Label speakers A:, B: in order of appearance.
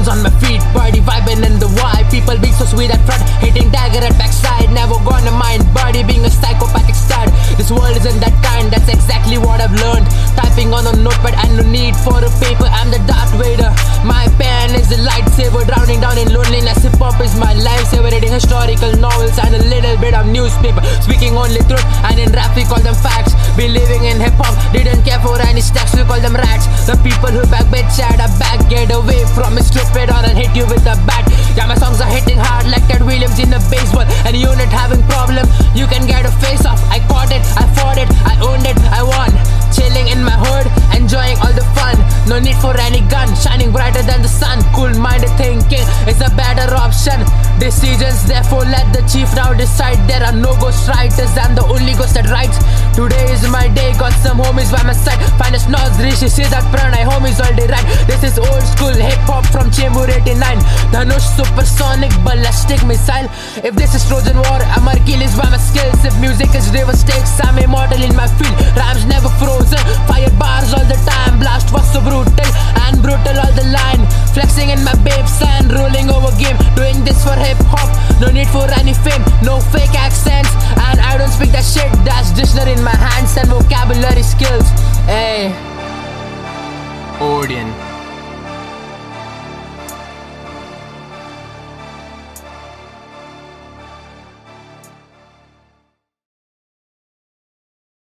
A: stones on my feet, body vibing in the vibe. People being so sweet at front, hitting dagger at backside. Never gonna mind body being a psychopathic stud. This world isn't that kind, that's exactly what I've learned. Typing on a notepad and no need for a paper. I'm the Darth Vader, my pen is a lightsaber. Drowning down in loneliness, hip-hop is my lifesaver. Reading historical novels and a little bit of newspaper. Speaking only truth, and in rap we call them facts. Believing in hip-hop, didn't care for any stacks, we call them rats. The people who back bitch at a back, get away from me stupid or I'll hit you with a bat. Yeah, my songs are hitting hard like Ted Williams in a baseball. And unit having problem, you can get a face off. I caught it, I fought it, I owned it, I won. Chilling in my hood, enjoying all the fun. No need for any gun, shining brighter than the sun. Cool-minded thinking is a better option. Decisions, therefore let the chief now decide. There are no ghostwriters, I'm the only ghost that writes. Today is my day, got some homies by my side. Finest Naz, Rishi, Siddharth, Pranay, homies all day right. This is old school hip-hop from Chamber 89. Dhanush, supersonic, ballistic missile. If this is Trojan War, I'm Achilles by my skills. If music is river stakes, I'm immortal in my field. Rhymes never frozen, fire bars all the time. Blast was so brutal, and brutal all the line. Flexing in my babes and rolling over game. Doing this for hip-hop, no need for any fame. No fake accents, and I don't speak that shit. That's dictionary in my hands and vocabulary skills. Hey, Odin.